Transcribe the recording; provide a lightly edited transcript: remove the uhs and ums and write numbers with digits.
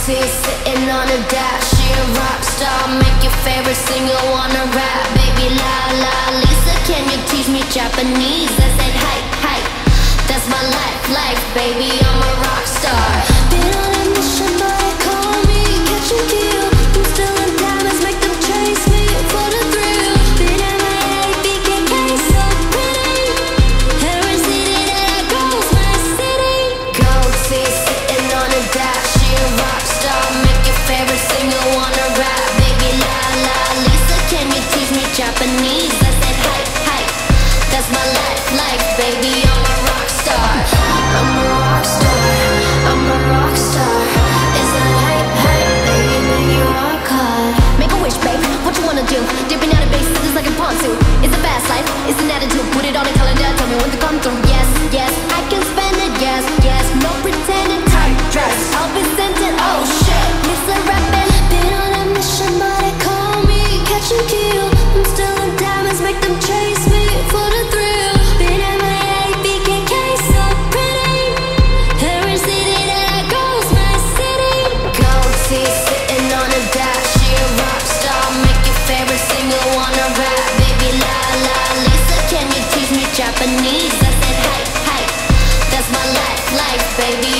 Goatee sitting on a dash. She a rock star, make your favorite singer wanna rap. Baby la la Lisa, can you teach me Japanese? I said hi, hi, that's my life, baby, I'm a rock star. Been on a mission, but they call me catch and kill. I'm still in diamonds, make them chase me for the thrill. Been MIA, BKK, so pretty. Every city that I go's my city. Goatee sitting on a dash. She a rock star, make your favorite singer wanna rap. Baby la la Lisa, can you teach me Japanese? I said hi, hi, that's my life, baby, I'm a rock star. I'm a rock star, I'm a rock star. Is that hype, baby, make you rock hard. Make a wish, babe, what you wanna do? Dipping out of bases is like a pontoon. It's a fast life, it's an attitude. Put it on a calendar, tell me when to come through. Yes, yes, I can spend it, yes, yes. No pretending, tight dress, I'll be sent it, oh shit. Listen rapping, been on a mission, but they call me catch and kill. I'm still in diamonds, make them chase me for the thrill. Been MIA, BKK, so pretty. Every city that I go's my city. Goatee sitting on a dash. She a rock star, make your favorite singer wanna rap. Baby la la Lisa, can you teach me Japanese? I said hi, hi, that's my life, baby,